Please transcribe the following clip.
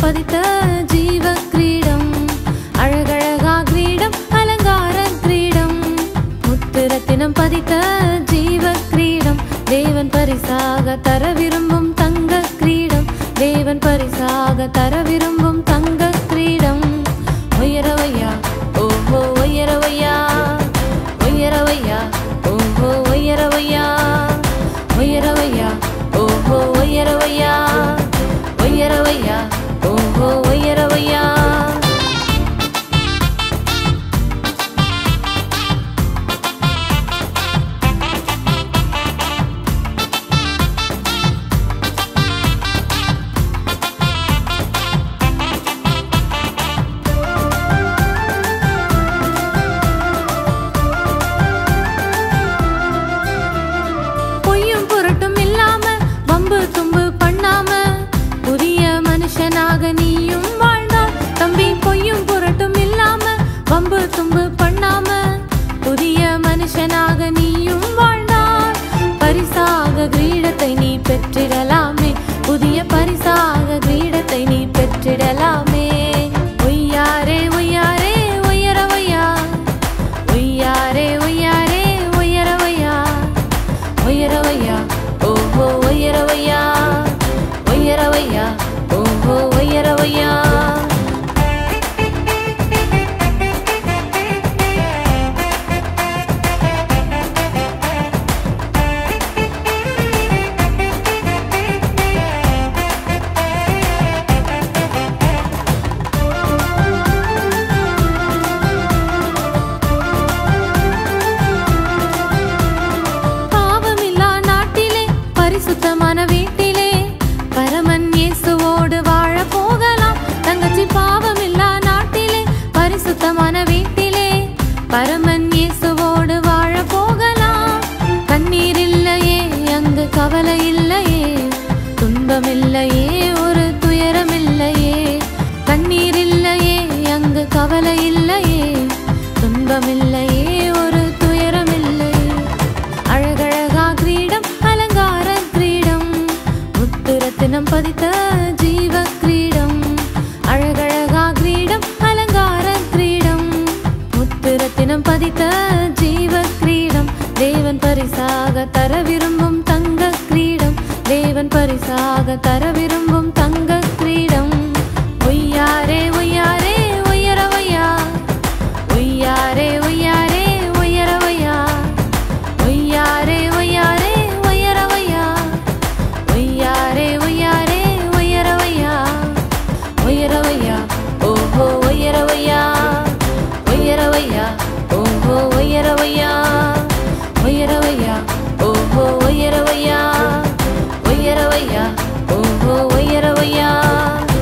பதித்த ஜீவ கிரீடம் அழகழகா கிரீடம் அலங்கார கிரீடம் முத்துரத்தினம் பதித்த ஜீவ கிரீடம் தேவன் பரிசாக தர விரும்பும் தங்க கிரீடம் தேவன் பரிசாக தர விரும்பும் தங்க கிரீடம் உயரவையா ஓஹோ உயரவையா உயரவையா ஓஹோ உயரவையா உயரவையா ஓஹோ உயரவையா உயரவையா ஓஹோ உயரவையா நீயும் வாழ்ந்தால் தம்பி பொய்யும் புரட்டும் இல்லாம வம்பு தும்பு பண்ணாம புதிய மனுஷனாக நீயும் வாழ்ந்தால் பரிசாக கிரீடத்தை நீ பெற்றிடலாமே புதிய பரிசாக கிரீடத்தை நீ பெற்றிடலாமே ஒய்யாரே ஒய்யாரே உயரவையா ஒய்யாரே ஒய்யாரே உயரவையா உயரவையா ஓஹோ உயரவையா உயரவையா ஓஹோ உயரவையா பாவமில்லா நாட்டிலே பரிசுத்தமான வீட்டிலே பரமன் இயேசுவோடு வாழ போகலாம் தங்கச்சி பாவமில்லா நாட்டிலே பரிசுத்தமான வீட்டிலே பரமன் இயேசுவோடு வாழ போகலாம் கண்ணீர் இல்லையே அங்கு கவலை இல்லையே துன்பம் இல்லையே ஒரு துயரம் இல்லையே கண்ணீர் இல்லையே அங்கு கவலை இல்லையே துன்பம் இல்லையே ஒரு துயரம் இல்லையே அழகழகா கிரீடம் அலங்கார கிரீடம் முத்துரத்தினம் பதித்த ஜீவ கிரீடம் அழகழகா கிரீடம் அலங்கார கிரீடம் முத்துரத்தினம் பதித்த ஜீவ கிரீடம் தேவன் பரிசாக தர விரும்பும் தங்க கிரீடம் தேவன் பரிசாக தர விரும்பும் தங்க கிரீடம் ஒய்யாரே ஒய்யாரே உயரவையா ஒய்யாரே ஒய்யாரே உயரவையா ஒய்யாரே ஒய்யாரே உயரவையா ஒய்யாரே ஒய்யாரே உயரவையா உயரவையா ஓஹோ உயரவையா உயரவையா ஓஹோ உயரவையா உயரவையா ஓஹோ உயரவையா உயரவையா ஓஹோ உயரவையா